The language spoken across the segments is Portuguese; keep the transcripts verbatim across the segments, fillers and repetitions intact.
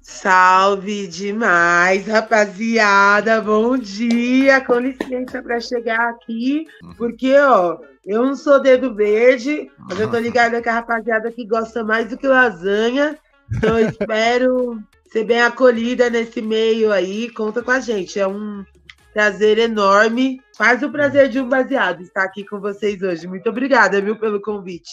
Salve demais, rapaziada. Bom dia. Com licença para chegar aqui, porque ó, eu não sou dedo verde, mas eu tô ligada com a rapaziada que gosta mais do que lasanha. Então eu espero ser bem acolhida nesse meio aí. Conta com a gente. É um prazer enorme. Faz o prazer de um baseado estar aqui com vocês hoje. Muito obrigada, viu, pelo convite.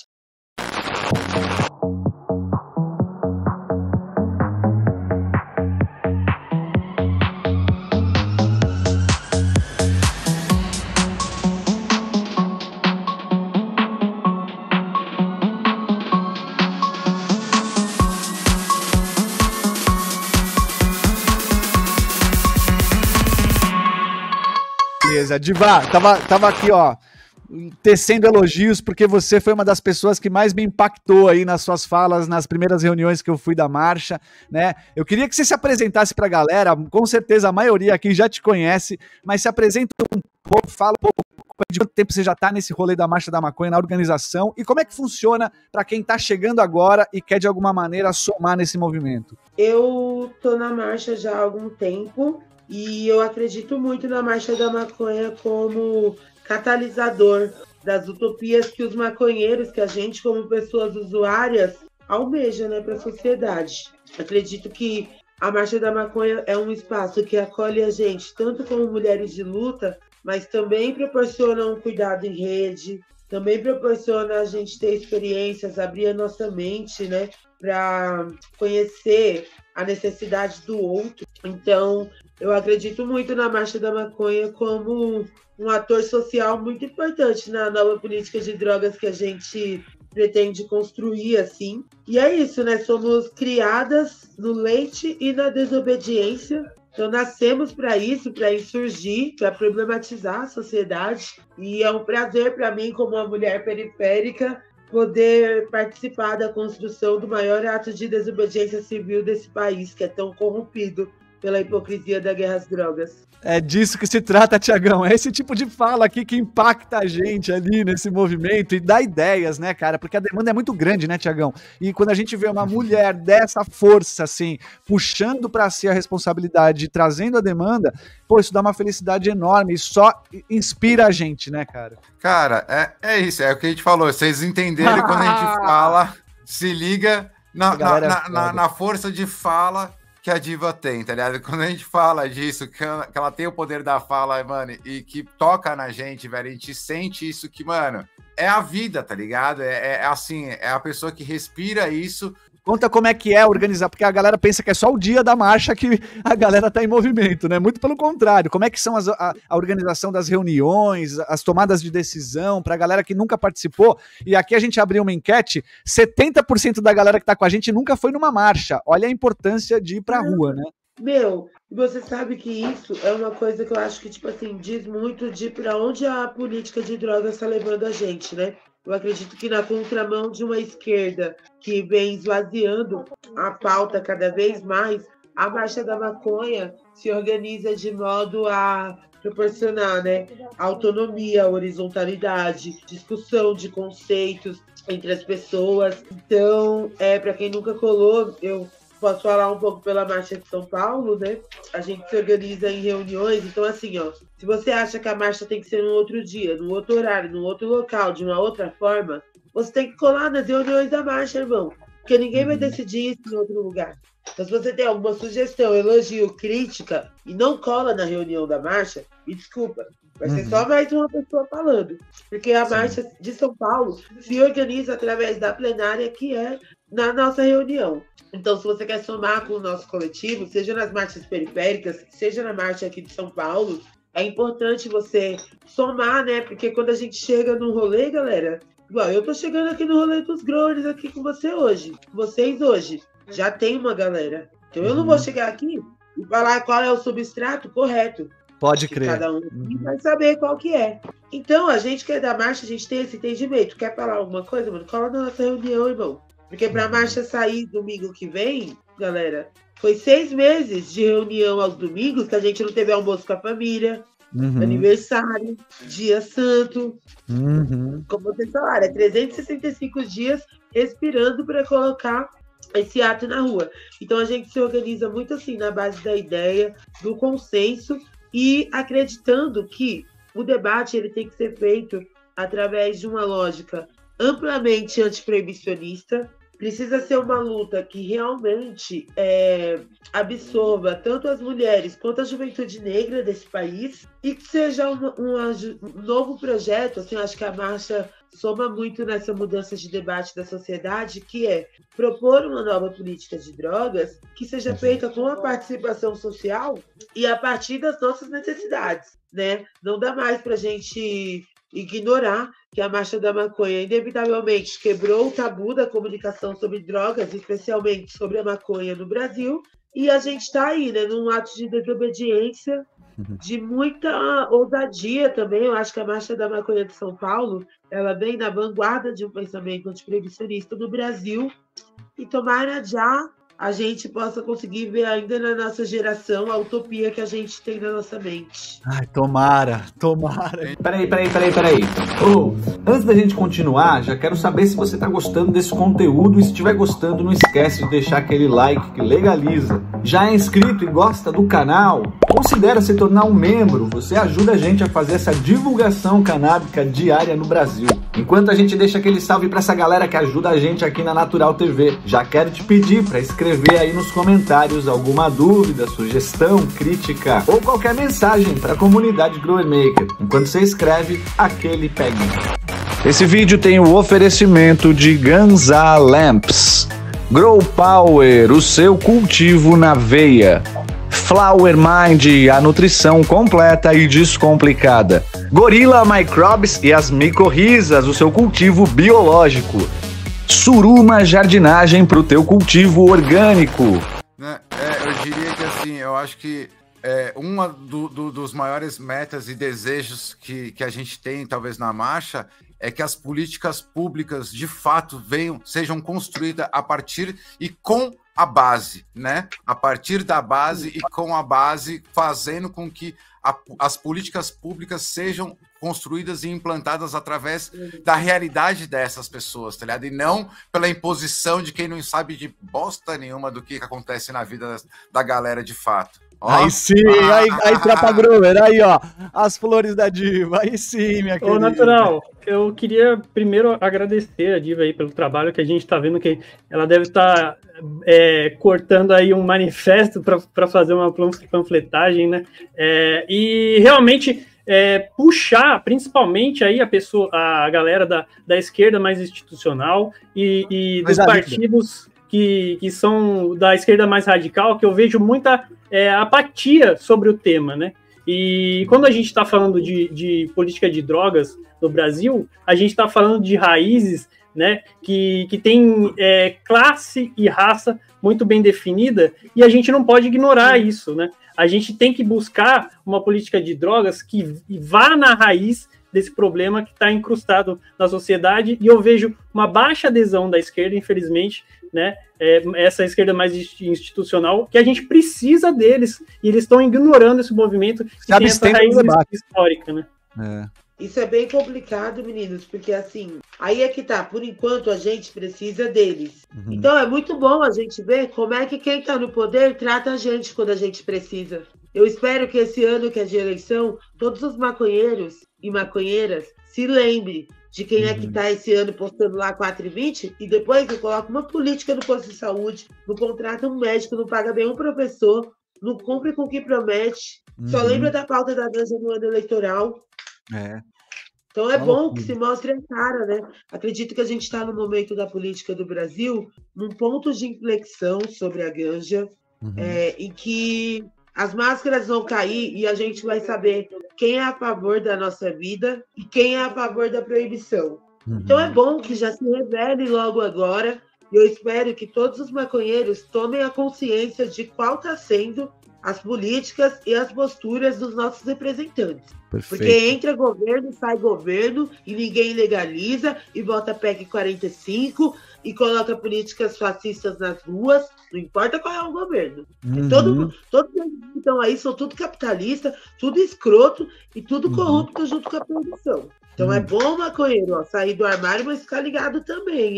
Beleza, Diva, tava, tava aqui, ó, tecendo elogios, porque você foi uma das pessoas que mais me impactou aí nas suas falas, nas primeiras reuniões que eu fui da marcha, né? Eu queria que você se apresentasse pra galera, com certeza a maioria aqui já te conhece, mas se apresenta um pouco, fala um pouco de quanto tempo você já tá nesse rolê da Marcha da Maconha, na organização, e como é que funciona pra quem tá chegando agora e quer de alguma maneira somar nesse movimento. Eu tô na marcha já há algum tempo, e eu acredito muito na Marcha da Maconha como catalisador das utopias que os maconheiros, que a gente como pessoas usuárias, almeja, né, para a sociedade. Acredito que a Marcha da Maconha é um espaço que acolhe a gente, tanto como mulheres de luta, mas também proporciona um cuidado em rede, também proporciona a gente ter experiências, abrir a nossa mente, né, para conhecer a necessidade do outro. Então, eu acredito muito na Marcha da Maconha como um ator social muito importante na nova política de drogas que a gente pretende construir, assim. E é isso, né? Somos criadas no leite e na desobediência. Então, nascemos para isso, para insurgir, para problematizar a sociedade. E é um prazer para mim, como uma mulher periférica, poder participar da construção do maior ato de desobediência civil desse país, que é tão corrompido pela hipocrisia da guerra às drogas. É disso que se trata, Tiagão. É esse tipo de fala aqui que impacta a gente ali nesse movimento e dá ideias, né, cara? Porque a demanda é muito grande, né, Tiagão? E quando a gente vê uma mulher dessa força, assim, puxando para si a responsabilidade, trazendo a demanda, pô, isso dá uma felicidade enorme e só inspira a gente, né, cara? Cara, é, é isso, é o que a gente falou. Vocês entenderam quando a gente fala, se liga na, na, na, na, na força de fala que a Diva tem, tá ligado? Quando a gente fala disso, que ela, que ela tem o poder da fala, mano, e que toca na gente, velho, a gente sente isso que, mano, é a vida, tá ligado? É, é assim, é a pessoa que respira isso. Conta como é que é organizar, porque a galera pensa que é só o dia da marcha que a galera tá em movimento, né? Muito pelo contrário. Como é que são as, a, a organização das reuniões, as tomadas de decisão, pra galera que nunca participou? E aqui a gente abriu uma enquete, setenta por cento da galera que tá com a gente nunca foi numa marcha. Olha a importância de ir pra rua, né? Meu, você sabe que isso é uma coisa que eu acho que, tipo assim, diz muito de pra onde a política de drogas tá levando a gente, né? Eu acredito que na contramão de uma esquerda que vem esvaziando a pauta cada vez mais, a Marcha da Maconha se organiza de modo a proporcionar, né, autonomia, horizontalidade, discussão de conceitos entre as pessoas. Então, é, para quem nunca colou, eu posso falar um pouco pela Marcha de São Paulo, né? A gente se organiza em reuniões, então assim, ó, se você acha que a marcha tem que ser num outro dia, num outro horário, num outro local, de uma outra forma, você tem que colar nas reuniões da marcha, irmão, porque ninguém vai decidir isso em outro lugar. Então, se você tem alguma sugestão, elogio, crítica, e não cola na reunião da marcha, me desculpa, vai ser uhum. só mais uma pessoa falando, porque a Sim. Marcha de São Paulo se organiza através da plenária, que é na nossa reunião. Então, se você quer somar com o nosso coletivo, seja nas marchas periféricas, seja na marcha aqui de São Paulo, é importante você somar, né? Porque quando a gente chega num rolê, galera, igual eu tô chegando aqui no rolê dos growers aqui com você hoje, com vocês hoje, já tem uma galera. Então eu não vou chegar aqui e falar qual é o substrato correto. Pode crer. Cada um uhum. vai saber qual que é. Então, a gente que é da marcha, a gente tem esse entendimento. Quer falar alguma coisa, mano? Cola na nossa reunião, irmão. Porque pra marcha sair domingo que vem, galera, foi seis meses de reunião aos domingos que a gente não teve almoço com a família, uhum. aniversário, dia santo. Uhum. Como vocês falaram, é trezentos e sessenta e cinco dias respirando para colocar esse ato na rua. Então a gente se organiza muito assim na base da ideia, do consenso e acreditando que o debate ele tem que ser feito através de uma lógica amplamente antiproibicionista. Precisa ser uma luta que realmente é, absorva tanto as mulheres quanto a juventude negra desse país e que seja uma, uma, um novo projeto. Assim, acho que a marcha soma muito nessa mudança de debate da sociedade, que é propor uma nova política de drogas que seja feita com a participação social e a partir das nossas necessidades, né? Não dá mais para a gente ignorar que a Marcha da Maconha inevitavelmente quebrou o tabu da comunicação sobre drogas, especialmente sobre a maconha no Brasil, e a gente está aí, né, num ato de desobediência, de muita ousadia também. Eu acho que a Marcha da Maconha de São Paulo, ela vem na vanguarda de um pensamento antiproibicionista no Brasil, e tomara já a gente possa conseguir ver ainda na nossa geração a utopia que a gente tem na nossa mente. Ai, tomara, tomara. Peraí, peraí, peraí, peraí. Oh, antes da gente continuar, já quero saber se você tá gostando desse conteúdo, e se estiver gostando, não esquece de deixar aquele like que legaliza. Já é inscrito e gosta do canal? Considera se tornar um membro, você ajuda a gente a fazer essa divulgação canábica diária no Brasil. Enquanto a gente deixa aquele salve pra essa galera que ajuda a gente aqui na Natural T V, já quero te pedir para escrever aí nos comentários alguma dúvida, sugestão, crítica ou qualquer mensagem para a comunidade Grower Maker. Enquanto você escreve, aquele peguinho. Esse vídeo tem o oferecimento de Ganza Lamps, Grow Power, o seu cultivo na veia, Flower Mind, a nutrição completa e descomplicada, Gorilla Microbes e as micorrizas, o seu cultivo biológico, Suruma Jardinagem para o teu cultivo orgânico. Né? É, eu diria que assim, eu acho que é, uma do, do, dos maiores metas e desejos que, que a gente tem, talvez, na marcha, é que as políticas públicas, de fato, venham, sejam construídas a partir e com a base, né? A partir da base e com a base, fazendo com que a, as políticas públicas sejam construídas e implantadas através da realidade dessas pessoas, tá ligado? E não pela imposição de quem não sabe de bosta nenhuma do que acontece na vida da galera de fato. Ó. Aí sim, ah, aí, aí Trapa Grower, aí ó, as flores da Diva, aí sim, minha querida. Ô, Natural, eu queria primeiro agradecer a Diva aí pelo trabalho que a gente tá vendo, que ela deve estar tá, é, cortando aí um manifesto para fazer uma panfletagem, né? É, e realmente é, puxar principalmente aí a pessoa, a galera da, da esquerda mais institucional e, e dos partidos que, que são da esquerda mais radical, que eu vejo muita é, apatia sobre o tema, né? E quando a gente está falando de, de política de drogas no Brasil, a gente está falando de raízes, né, que, que tem é, classe e raça muito bem definida, e a gente não pode ignorar isso, né? A gente tem que buscar uma política de drogas que vá na raiz desse problema que está incrustado na sociedade, e eu vejo uma baixa adesão da esquerda, infelizmente, né, é, essa esquerda mais institucional, que a gente precisa deles, e eles estão ignorando esse movimento que tem essa raiz histórica, né? É. Isso é bem complicado, meninos, porque assim, aí é que tá, por enquanto a gente precisa deles. Uhum. Então é muito bom a gente ver como é que quem tá no poder trata a gente quando a gente precisa. Eu espero que esse ano que é de eleição, todos os maconheiros e maconheiras se lembrem de quem uhum. é que tá esse ano postando lá quatro e vinte, e depois eu coloco uma política no posto de saúde, não contrata um médico, não paga bem um professor, não cumpre com o que promete, uhum. só lembra da pauta da ganja no ano eleitoral. É. Então é bom que se mostre a cara, né? Acredito que a gente está no momento da política do Brasil, num ponto de inflexão sobre a ganja, uhum. é, em que as máscaras vão cair e a gente vai saber quem é a favor da nossa vida e quem é a favor da proibição. Uhum. Então é bom que já se revele logo agora, e eu espero que todos os maconheiros tomem a consciência de qual está sendo as políticas e as posturas dos nossos representantes. Perfeito. Porque entra governo, sai governo, e ninguém legaliza, e vota P E C quarenta e cinco, e coloca políticas fascistas nas ruas, não importa qual é o governo. Uhum. Todo, todos que estão aí são tudo capitalista, tudo escroto, e tudo uhum. corrupto junto com a produção. Então uhum. é bom, maconheiro, ó, sair do armário, mas ficar ligado também, hein?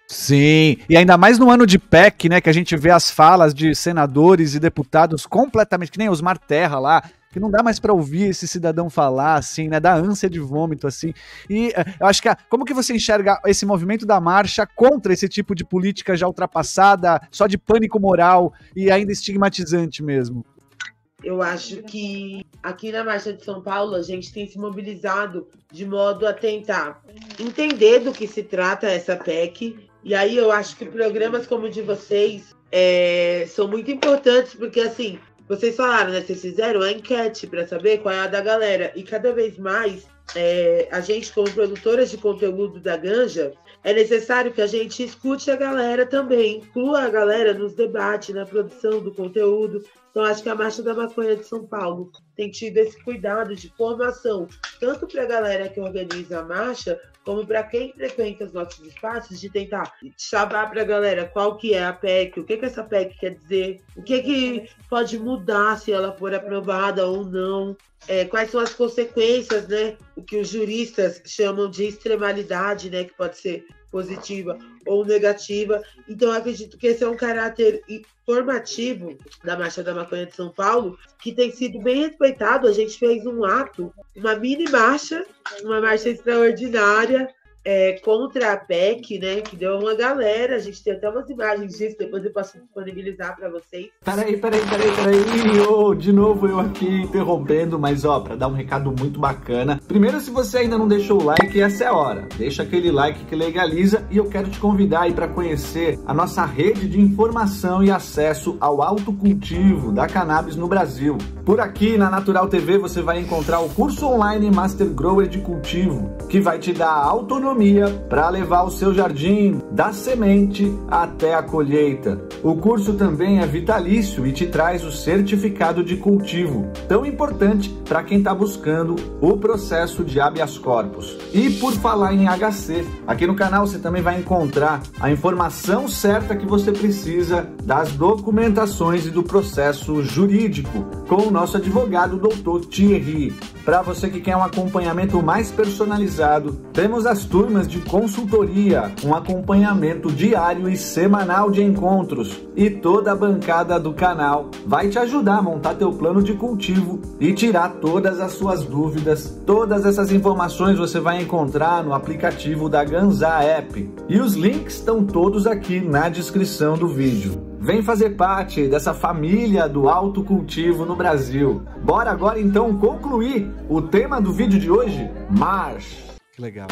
Sim, e ainda mais no ano de P E C, né, que a gente vê as falas de senadores e deputados completamente, que nem Osmar Terra lá, que não dá mais para ouvir esse cidadão falar, assim, né, dá ânsia de vômito, assim, e uh, eu acho que, a, como que você enxerga esse movimento da marcha contra esse tipo de política já ultrapassada, só de pânico moral e ainda estigmatizante mesmo? Eu acho que aqui na Marcha de São Paulo a gente tem se mobilizado de modo a tentar entender do que se trata essa P E C. E aí eu acho que programas como o de vocês é, são muito importantes, porque assim, vocês falaram, né? Vocês fizeram a enquete para saber qual é a da galera. E cada vez mais, é, a gente, como produtoras de conteúdo da Ganja, é necessário que a gente escute a galera também, inclua a galera nos debates, na produção do conteúdo. Então, acho que a Marcha da Maconha de São Paulo tem tido esse cuidado de formação, tanto para a galera que organiza a marcha, como para quem frequenta os nossos espaços, de tentar chamar para a galera qual que é a P E C, o que, que essa P E C quer dizer, o que, que pode mudar se ela for aprovada ou não, é, quais são as consequências, né? O que os juristas chamam de extremalidade, né? Que pode ser positiva ou negativa. Então, eu acredito que esse é um caráter formativo da Marcha da Maconha de São Paulo, que tem sido bem respeitado. A gente fez um ato, uma mini marcha, uma marcha extraordinária, é, contra a P E C, né, que deu uma galera. A gente tem até umas imagens disso, depois eu posso disponibilizar para vocês. Peraí, peraí, peraí, peraí, oh, de novo eu aqui interrompendo, mas ó, para dar um recado muito bacana. Primeiro, se você ainda não deixou o like, essa é a hora. Deixa aquele like que legaliza, e eu quero te convidar aí para conhecer a nossa rede de informação e acesso ao autocultivo da cannabis no Brasil. Por aqui, na Natural T V, você vai encontrar o curso online Master Grower de Cultivo, que vai te dar autonomia para levar o seu jardim da semente até a colheita. O curso também é vitalício e te traz o certificado de cultivo, tão importante para quem está buscando o processo de habeas corpus. E por falar em H C, aqui no canal você também vai encontrar a informação certa que você precisa das documentações e do processo jurídico com o nosso advogado doutor Thierry. Para você que quer um acompanhamento mais personalizado, temos as turmas de consultoria, um acompanhamento diário e semanal de encontros, e toda a bancada do canal vai te ajudar a montar teu plano de cultivo e tirar todas as suas dúvidas. Todas essas informações você vai encontrar no aplicativo da Ganza App, e os links estão todos aqui na descrição do vídeo. Vem fazer parte dessa família do autocultivo no Brasil. Bora agora então concluir o tema do vídeo de hoje? Marcha. Que legal.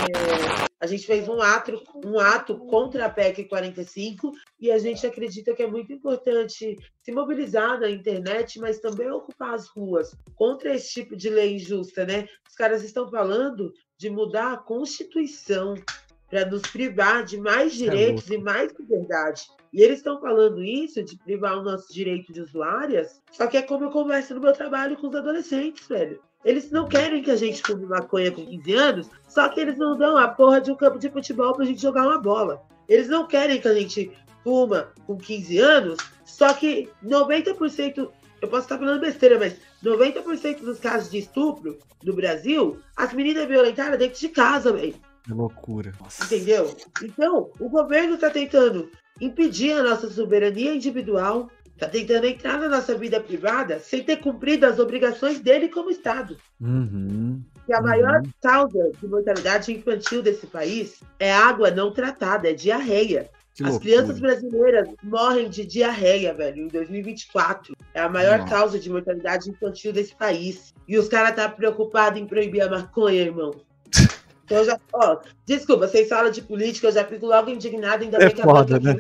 É, a gente fez um ato, um ato contra a P E C quarenta e cinco, e a gente acredita que é muito importante se mobilizar na internet, mas também ocupar as ruas contra esse tipo de lei injusta, né? Os caras estão falando de mudar a Constituição para nos privar de mais direitos é e mais liberdade. E eles estão falando isso, de privar o nosso direito de usuárias, só que é como eu converso no meu trabalho com os adolescentes, velho. Eles não querem que a gente fume maconha com quinze anos, só que eles não dão a porra de um campo de futebol pra gente jogar uma bola. Eles não querem que a gente fuma com quinze anos, só que noventa por cento, eu posso estar falando besteira, mas noventa por cento dos casos de estupro do Brasil, as meninas violentaram dentro de casa, velho. Que loucura. Nossa. Entendeu? Então, o governo está tentando impedir a nossa soberania individual, está tentando entrar na nossa vida privada sem ter cumprido as obrigações dele como Estado. Uhum. Que a uhum. maior causa de mortalidade infantil desse país é água não tratada, é diarreia. Que As loucura. crianças brasileiras morrem de diarreia, velho, em dois mil e vinte e quatro. É a maior Nossa. causa de mortalidade infantil desse país. E os caras estão tá preocupados em proibir a maconha, irmão. Então, eu já, ó, desculpa, vocês falam de política, eu já fico logo indignado, ainda É bem que foda, a né?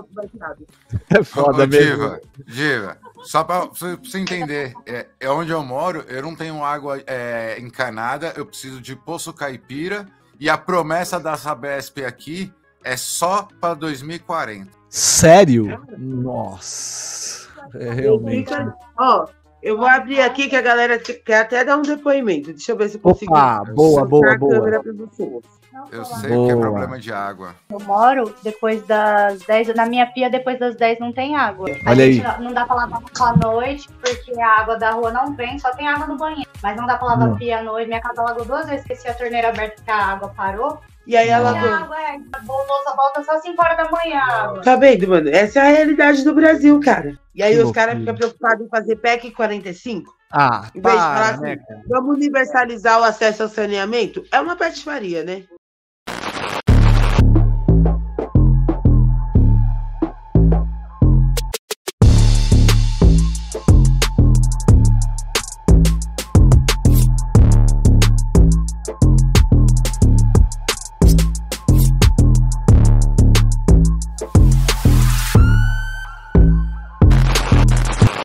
é É foda Ô, mesmo. Diva, Diva, só para você entender, é, é onde eu moro, eu não tenho água é, encanada, eu preciso de poço caipira, e a promessa da Sabesp aqui é só para dois mil e quarenta. Sério? Nossa. É realmente. Ó, eu vou abrir aqui que a galera quer até dar um depoimento. Deixa eu ver se eu consigo. Opa, boa, boa, a câmera boa. pra vocês. Eu sei Boa. que é problema de água. Eu moro depois das dez, na minha pia depois das dez não tem água. A Olha gente aí. Não, não dá pra lavar à noite, porque a água da rua não vem, só tem água no banheiro. Mas não dá pra lavar Não. a pia à noite. Minha casa alagou duas vezes, esqueci a torneira aberta porque a água parou. E aí ela... Água, é, a bolsa volta só cinco horas da manhã. Tá vendo, mano? Essa é a realidade do Brasil, cara. E aí Que os caras loucura. ficam preocupados em fazer P E C quarenta e cinco. Ah, Em vez de para, falar né, assim, cara? vamos universalizar o acesso ao saneamento, é uma patifaria, né?